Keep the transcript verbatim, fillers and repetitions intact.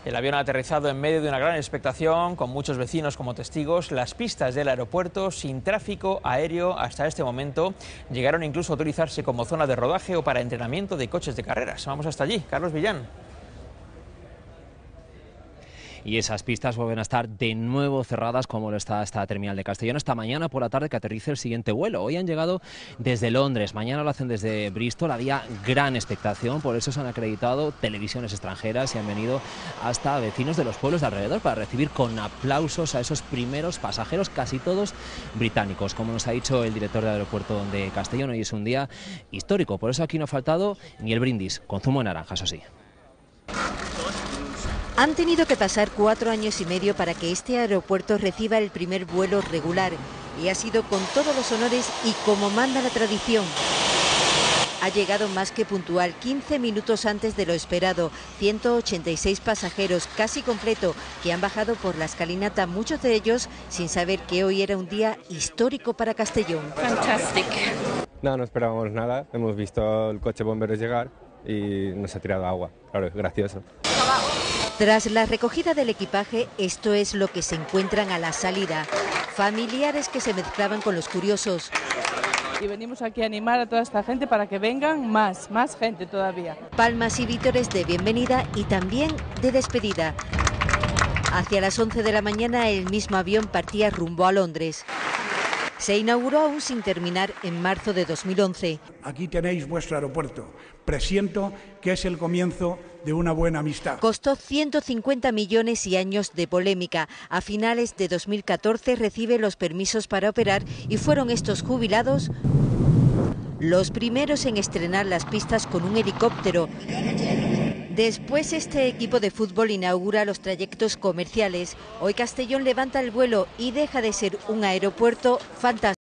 El avión ha aterrizado en medio de una gran expectación, con muchos vecinos como testigos. Las pistas del aeropuerto, sin tráfico aéreo hasta este momento, llegaron incluso a utilizarse como zona de rodaje o para entrenamiento de coches de carreras. Vamos hasta allí, Carlos Villán. Y esas pistas vuelven a estar de nuevo cerradas como lo está esta terminal de Castellón hasta mañana por la tarde, que aterrice el siguiente vuelo. Hoy han llegado desde Londres, mañana lo hacen desde Bristol. Había gran expectación, por eso se han acreditado televisiones extranjeras y han venido hasta vecinos de los pueblos de alrededor para recibir con aplausos a esos primeros pasajeros, casi todos británicos. Como nos ha dicho el director del aeropuerto de Castellón, hoy es un día histórico, por eso aquí no ha faltado ni el brindis, con zumo de naranja, eso sí. Han tenido que pasar cuatro años y medio para que este aeropuerto reciba el primer vuelo regular, y ha sido con todos los honores y como manda la tradición. Ha llegado más que puntual, quince minutos antes de lo esperado, ciento ochenta y seis pasajeros, casi completo, que han bajado por la escalinata, muchos de ellos sin saber que hoy era un día histórico para Castellón. Fantastic. No, no esperábamos nada, hemos visto el coche bomberos llegar y nos ha tirado agua, claro, es gracioso. Tras la recogida del equipaje, esto es lo que se encuentran a la salida. Familiares que se mezclaban con los curiosos. Y venimos aquí a animar a toda esta gente para que vengan más, más gente todavía. Palmas y vítores de bienvenida y también de despedida. Hacia las once de la mañana el mismo avión partía rumbo a Londres. Se inauguró aún sin terminar en marzo de dos mil once. Aquí tenéis vuestro aeropuerto. Presiento que es el comienzo de una buena amistad. Costó ciento cincuenta millones y años de polémica. A finales de dos mil catorce recibe los permisos para operar y fueron estos jubilados los primeros en estrenar las pistas con un helicóptero. Después este equipo de fútbol inaugura los trayectos comerciales. Hoy Castellón levanta el vuelo y deja de ser un aeropuerto fantástico.